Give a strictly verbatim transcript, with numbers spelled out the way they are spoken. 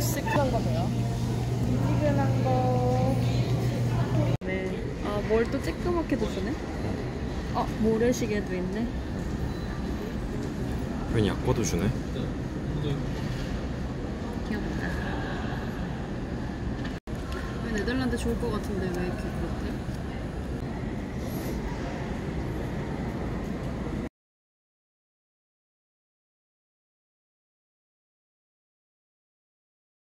시큰한 거 뭐야? 미지근한 거. 네. 아, 뭘 또 쬐끄맣게도 주네? 아, 모래시계도 있네. 괜히 약과도 주네. 귀엽다. 왜 네덜란드 좋을 것 같은데 왜 이렇게 그렇대?